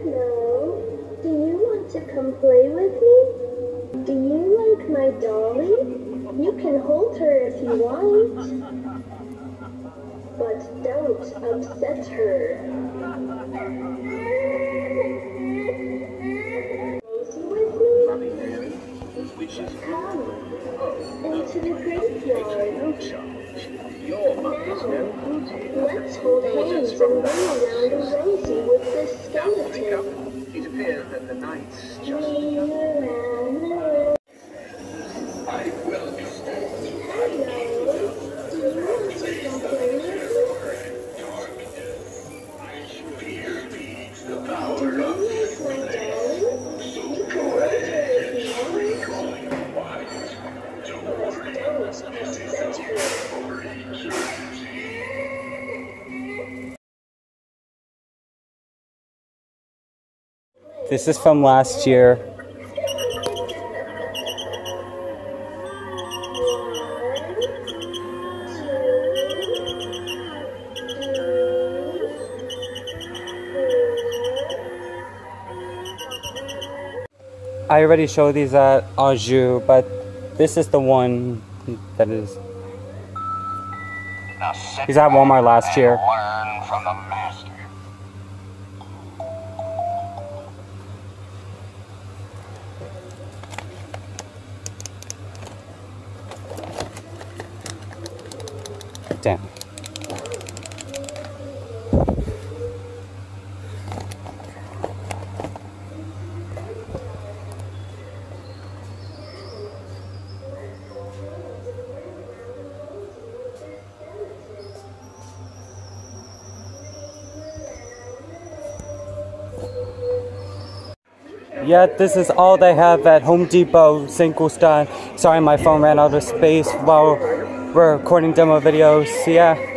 Hello. Do you want to come play with me? Do you like my dolly? You can hold her if you want. But don't upset her. Cozy with me? Come into the graveyard. Now, let's hold hands and run around a rosy with this skeleton. It appears that the knights just... I will be standing. Hello. Do you want to come play with me? Do you like my dolly? You can hold her if you want. But don't upset her. This is from last year. I already showed these at Anjou, but this is the one that is. He's at Walmart last year. Learn from the master. Damn. Yeah, this is all they have at Home Depot, Cinco-Stan. Sorry, my phone ran out of space while we're recording demo videos. Yeah.